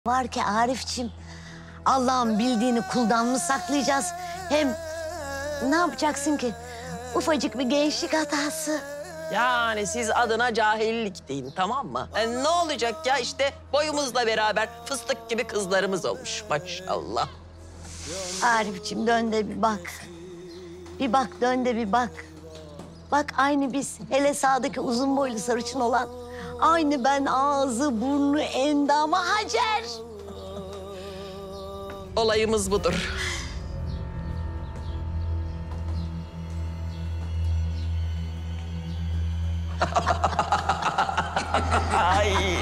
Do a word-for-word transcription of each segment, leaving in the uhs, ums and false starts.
Var ki Arifçim, Allah'ın bildiğini kuldan mı saklayacağız? Hem ne yapacaksın ki? Ufacık bir gençlik hatası. Yani siz adına cahillik deyin, tamam mı? E, ne olacak ya, işte boyumuzla beraber fıstık gibi kızlarımız olmuş maşallah. Arifçim dön de bir bak. Bir bak, dön de bir bak. Bak aynı biz, hele sağdaki uzun boylu sarışın olan. Aynı ben, ağzı, burnu, endamı Hacer. Olayımız budur. Ay.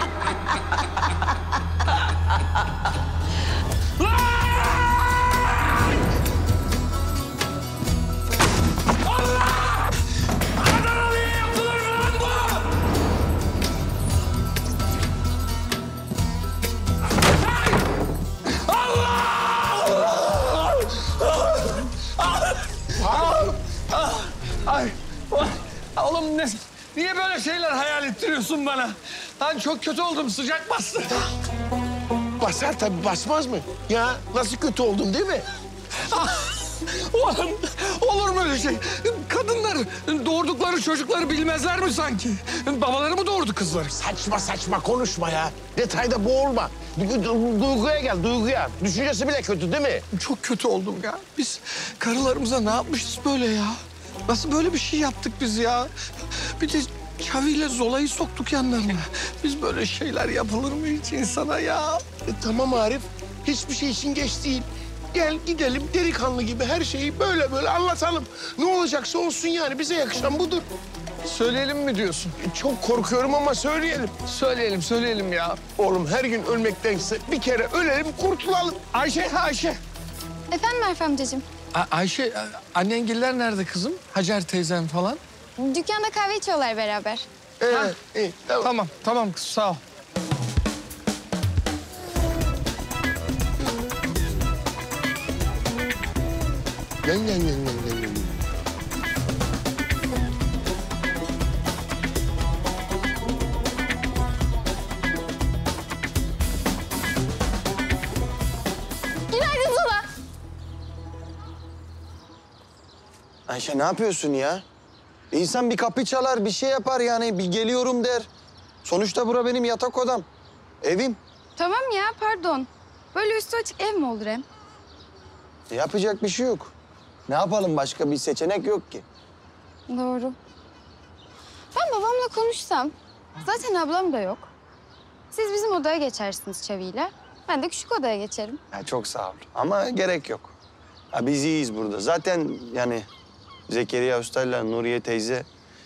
Ay, oğlum ne, niye böyle şeyler hayal ettiriyorsun bana? Lan çok kötü oldum, sıcak bastı. Basar tabii, basmaz mı? Ya nasıl kötü oldun değil mi? Ulan olur mu öyle şey? Kadınlar doğurdukları çocukları bilmezler mi sanki? Babaları mı doğurdu kızları? Saçma saçma konuşma ya. Detayda boğulma. Du- du- Duyguya gel, duyguya. Düşüncesi bile kötü değil mi? Çok kötü oldum ya. Biz karılarımıza ne yapmışız böyle ya? Nasıl böyle bir şey yaptık biz ya? Bir de Çavi ile Zola'yı soktuk yanlarına. Biz böyle şeyler yapılır mı hiç insana ya? E, tamam Arif, hiçbir şey için geç değil. Gel gidelim delikanlı gibi her şeyi böyle böyle anlatalım. Ne olacaksa olsun yani, bize yakışan budur. Söyleyelim mi diyorsun? E, çok korkuyorum ama söyleyelim. Söyleyelim, söyleyelim ya. Oğlum her gün ölmektense bir kere ölelim, kurtulalım. Ayşe, Ayşe. Efendim Arif amcacığım. A- Ayşe, annengiller nerede kızım? Hacer teyzem falan. Dükkanda kahve içiyorlar beraber. Ee, iyi, tamam. Tamam, tamam kız, sağ ol. Gel, gel, gel, gel, gel, gel. Günaydın Zola. Ayşe ne yapıyorsun ya? İnsan bir kapı çalar, bir şey yapar yani. Bir geliyorum der. Sonuçta bura benim yatak odam. Evim. Tamam ya pardon. Böyle üstü açık ev mi olur hem? E, yapacak bir şey yok. Ne yapalım, başka bir seçenek yok ki. Doğru. Ben babamla konuşsam. Zaten ablam da yok. Siz bizim odaya geçersiniz Çavi'yle. Ben de küçük odaya geçerim. Ya çok sağ ol ama gerek yok. Ha, biz iyiyiz burada. Zaten yani Zekeriya Usta'yla Nuriye teyze...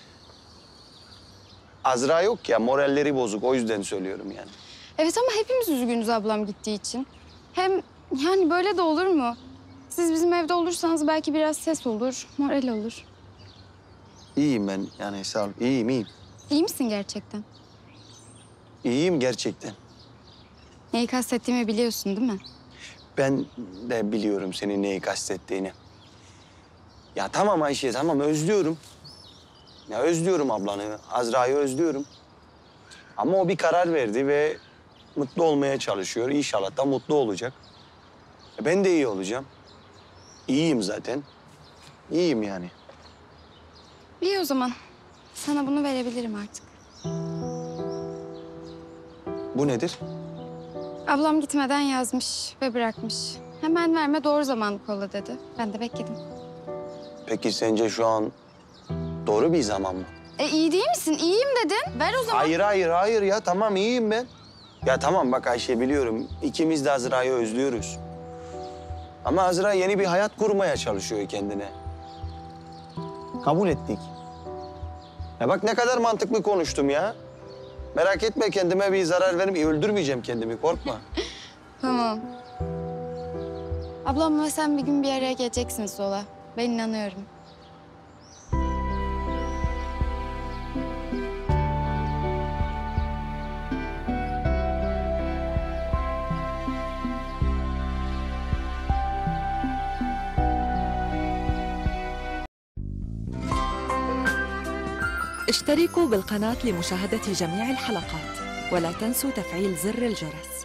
Azra yok ya, moralleri bozuk. O yüzden söylüyorum yani. Evet ama hepimiz üzgünüz ablam gittiği için. Hem yani böyle de olur mu? Siz bizim evde olursanız belki biraz ses olur, moral olur. İyiyim ben yani, sağ ol. İyiyim, iyiyim. İyi misin gerçekten? İyiyim gerçekten. Neyi kastettiğimi biliyorsun değil mi? Ben de biliyorum senin neyi kastettiğini. Ya tamam Ayşe, tamam özlüyorum. Ya özlüyorum ablanı, Azra'yı özlüyorum. Ama o bir karar verdi ve mutlu olmaya çalışıyor. İnşallah da mutlu olacak. E ben de iyi olacağım. İyiyim zaten. İyiyim yani. İyi o zaman. Sana bunu verebilirim artık. Bu nedir? Ablam gitmeden yazmış ve bırakmış. Hemen verme, doğru zamanı kolla dedi. Ben de bekledim. Peki sence şu an doğru bir zaman mı? E iyi değil misin? İyiyim dedin. Ver o zaman. Hayır, hayır, hayır ya. Tamam, iyiyim ben. Ya tamam bak Ayşe, biliyorum. İkimiz de Azra'yı özlüyoruz. Ama Azra yeni bir hayat kurmaya çalışıyor kendine. Kabul ettik. Ya bak ne kadar mantıklı konuştum ya. Merak etme, kendime bir zarar vermeyeyim. Öldürmeyeceğim kendimi, korkma. Tamam. Ablamla sen bir gün bir araya geleceksiniz Zola. Ben inanıyorum. اشتركوا بالقناة لمشاهدة جميع الحلقات ولا تنسوا تفعيل زر الجرس.